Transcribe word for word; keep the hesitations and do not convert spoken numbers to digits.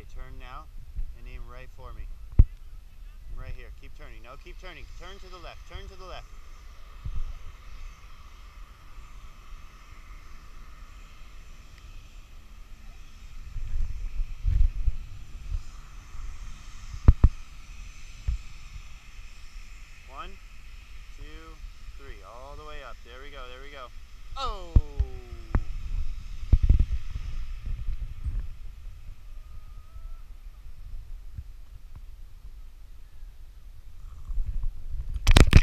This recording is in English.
turn now and aim right for me. I'm right here. Keep turning. No, keep turning. Turn to the left. Turn to the left. One, two, three. All the way up. There we go. There we go. Oh!